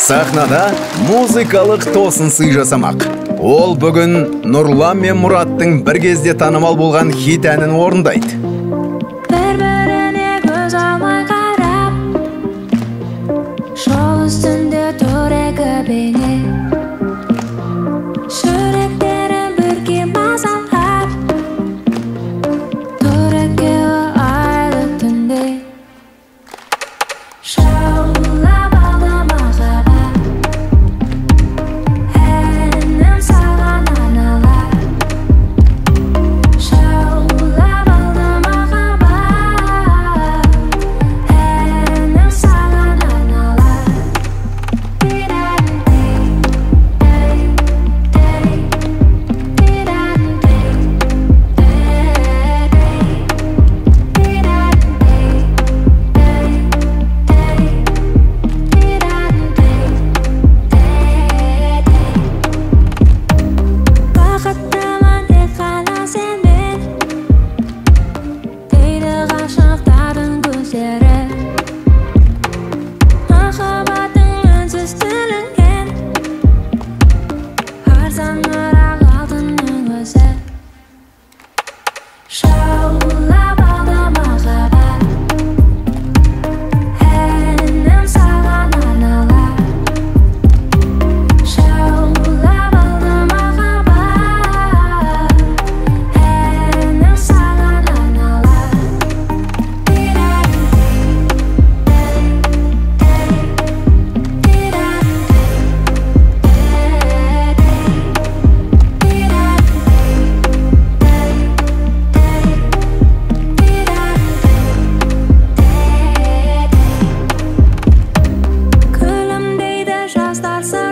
Сахнада музыкалық тосын сый жасамақ. Ол бүгін Нұрлан мен Мұраттың бір кезде танымал болған хит әнін орындайды. Бір-біріне көз алмай қарап, жол үстінде тұр екі бейне, жүректерін бірге мазалап, тұр екеуі айлы түнде. Жаулап алды махаббат, әнім саған арналар. Жаулап алды махаббат, әнім саған арналар. Бақыттымын тек қана сенмен, дейді ғашықтардың көздері. Махаббаттың үнсіз тілінген, арзанырақ алтынның өзі. Жаулап алды махаббат, әнім саған арналар. Жаулап алды махаббат, әнім саған арналар. Күлімдейді жастар